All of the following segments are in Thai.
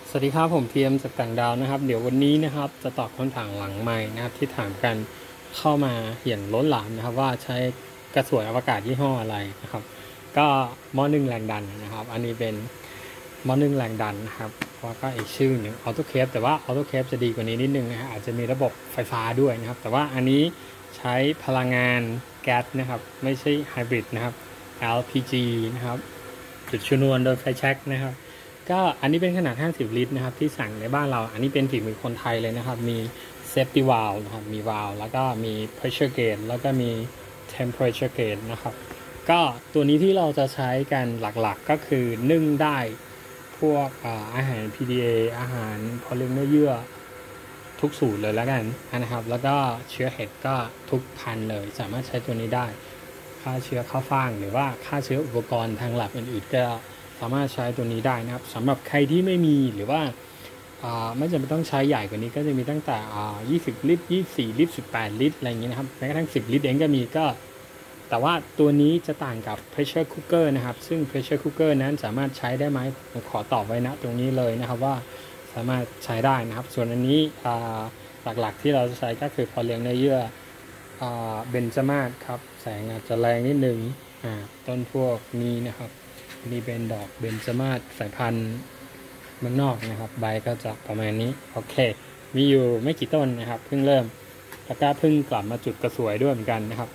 สวัสดีครับผมเทียมจากต่างดาวนะครับเดี๋ยววันนี้นะครับจะตอบคำถามหลังไมค์นะครับที่ถามกันเข้ามาอย่างล้นหลามนะครับว่าใช้กระสวยอวกาศยี่ห้ออะไรนะครับก็ม.1แรงดันนะครับอันนี้เป็นม.1แรงดันนะครับแล้วก็อีกชื่อหนึ่งออโตเคปแต่ว่าออโตเคปจะดีกว่านี้นิดนึงนะฮะอาจจะมีระบบไฟฟ้าด้วยนะครับแต่ว่าอันนี้ใช้พลังงานแก๊สนะครับไม่ใช่ไฮบริดนะครับ LPG นะครับจุดชนวนโดยไฟแช็กนะครับก็อันนี้เป็นขนาด50ลิตรนะครับที่สั่งในบ้านเราอันนี้เป็นฝีมือคนไทยเลยนะครับมี safety valve นะครับมี valve แล้วก็มี pressure gauge แล้วก็มี temperature gauge นะครับก็ตัวนี้ที่เราจะใช้กันหลักๆก็คือนึ่งได้พวกอาหาร PDA อาหารพอเลี้ยงเนื้อเยื่อทุกสูตรเลยแล้วกันนะครับแล้วก็เชื้อเห็ดก็ทุกพันเลยสามารถใช้ตัวนี้ได้ฆ่าเชื้อข้าวฟ่างหรือว่าฆ่าเชื้ออุปกรณ์ทางหลักอื่นๆก็สามารถใช้ตัวนี้ได้นะครับสำหรับใครที่ไม่มีหรือว่าไม่จำเป็นต้องใช้ใหญ่กว่านี้ก็จะมีตั้งแต่20ลิตร24ลิตร18ลิตรอะไรอย่างนี้นะครับแม้กระทั่ง10ลิตรเองก็มีก็แต่ว่าตัวนี้จะต่างกับ pressure cooker นะครับซึ่ง pressure cooker นั้นสามารถใช้ได้ไหมผมขอตอบไว้นะตรงนี้เลยนะครับว่าสามารถใช้ได้นะครับส่วนอันนี้หลักๆที่เราจะใช้ก็คือพอเลี้ยงเนื้อเยื่อเบนจามาศครับแสงอาจจะแรงนิดนึงต้นพวกนี้นะครับนี่เป็นดอกเบนจามาศสายพันธุ์เมืองนอกนะครับใบก็จะประมาณนี้โอเคมีอยู่ไม่กี่ต้นนะครับเพิ่งเริ่มแล้วก็เพิ่งกลับมาจุดกระสวยด้วยเหมือนกันนะครับ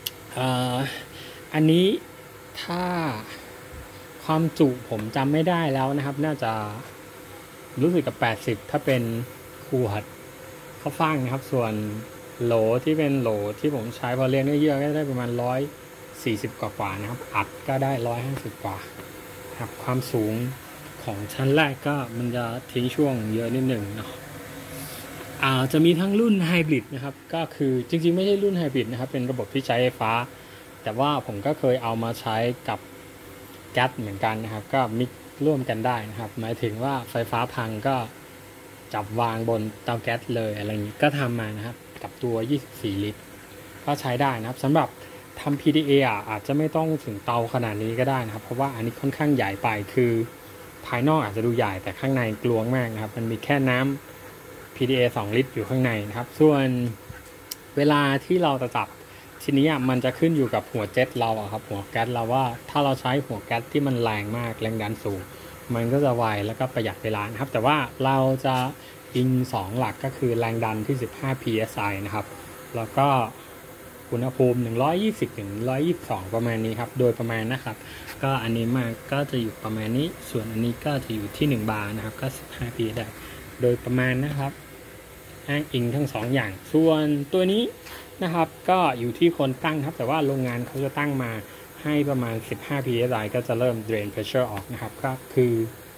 อันนี้ถ้าความจุผมจำไม่ได้แล้วนะครับน่าจะรู้สึกกับ80ถ้าเป็นขวดข้าวฟ่างนะครับส่วนโหลที่เป็นโหลที่ผมใช้พอเลี้ยงเนื้อเยื่อก็ได้ประมาณ140กว่านะครับอัดก็ได้150กว่าครับความสูงของชั้นแรกก็มันจะทิ้งช่วงเยอะนิดหนึ่งเนาะจะมีทั้งรุ่นไฮบริดนะครับก็คือจริงๆไม่ใช่รุ่นไฮบริดนะครับเป็นระบบที่ใช้ไฟฟ้าแต่ว่าผมก็เคยเอามาใช้กับแก๊สเหมือนกันนะครับก็มิกร่วมกันได้นะครับหมายถึงว่าไฟฟ้าพังก็จับวางบนเตาแก๊สเลยอะไรอย่างนี้ก็ทำมานะครับกับตัว24ลิตรก็ใช้ได้นะครับสำหรับทำ PDA อาจจะไม่ต้องถึงเตาขนาดนี้ก็ได้นะครับเพราะว่าอันนี้ค่อนข้างใหญ่ไปคือภายนอกอาจจะดูใหญ่แต่ข้างในกลวงมากนะครับมันมีแค่น้ำ PDA 2ลิตรอยู่ข้างในนะครับส่วนเวลาที่เราจะจับทีนี้มันจะขึ้นอยู่กับหัวเจ็ตเราครับหัวแก๊สเราว่าถ้าเราใช้หัวแก๊สที่มันแรงมากแรงดันสูงมันก็จะไวแล้วก็ประหยัดเวลานะครับแต่ว่าเราจะอิง2หลักก็คือแรงดันที่15 psi นะครับแล้วก็อุณหภูมิ120ถึง122ประมาณนี้ครับโดยประมาณนะครับก็อันนี้มากก็จะอยู่ประมาณนี้ส่วนอันนี้ก็จะอยู่ที่1บาร์นะครับก็15 psi ได้โดยประมาณนะครับอ้างอิงทั้ง2อย่างส่วนตัวนี้นะครับก็อยู่ที่คนตั้งครับแต่ว่าโรงงานเขาจะตั้งมาให้ประมาณ15 psi ก็จะเริ่ม drain pressure ออกนะครับก็คือ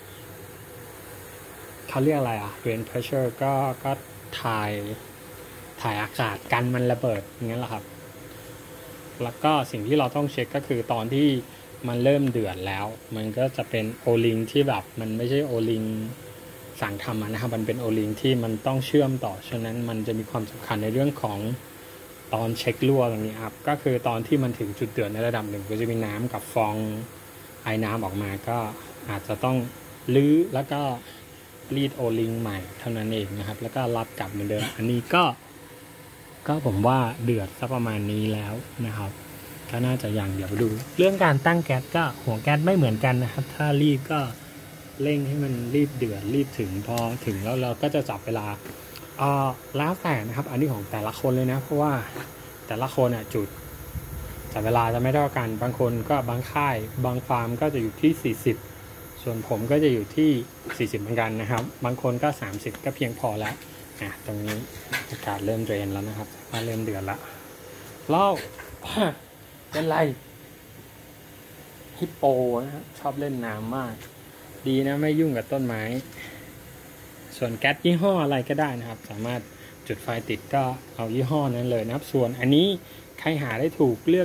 เขาเรียกอะไรdrain pressure ก็ถ่ายอากาศกันมันระเบิดอย่างนั้นแหละครับแล้วก็สิ่งที่เราต้องเช็คก็คือตอนที่มันเริ่มเดือดแล้วมันก็จะเป็นโอลิงที่แบบมันไม่ใช่โอลิงสั่งทำนะครับมันเป็นโอลิงที่มันต้องเชื่อมต่อฉะนั้นมันจะมีความสำคัญในเรื่องของตอนเช็ครั่วตรงนี้ครับก็คือตอนที่มันถึงจุดเดือดในระดับหนึ่งก็จะมีน้ำกับฟองไอ้น้ำออกมาก็อาจจะต้องลื้อแล้วก็รีดโอลิงใหม่เท่านั้นเองนะครับแล้วก็รัดกลับเหมือนเดิมอันนี้ก็ผมว่าเดือดสักประมาณนี้แล้วนะครับก็น่าจะอย่างเดี๋ยวดูเรื่องการตั้งแก๊สก็หัวแก๊สไม่เหมือนกันนะครับถ้ารีบก็เร่งให้มันรีบเดือดรีบถึงพอถึงแล้วเราก็จะจับเวลาแล้วแต่นะครับอันนี้ของแต่ละคนเลยนะเพราะว่าแต่ละคนจุดจับเวลาจะไม่เท่ากันบางคนก็บางค่ายบางฟาร์มก็จะอยู่ที่40ส่วนผมก็จะอยู่ที่40เหมือนกันนะครับบางคนก็30ก็เพียงพอแล้วตรงนี้อากาศเริ่มเดรนแล้วนะครับเริ่มเดือดแล้วแล้วเป็นไรฮิปโปนะครับชอบเล่นน้ำมากดีนะไม่ยุ่งกับต้นไม้ส่วนแก๊สยี่ห้ออะไรก็ได้นะครับสามารถจุดไฟติดก็เอายี่ห้อนั้นเลยนะครับส่วนอันนี้ใครหาได้ถูกเลือก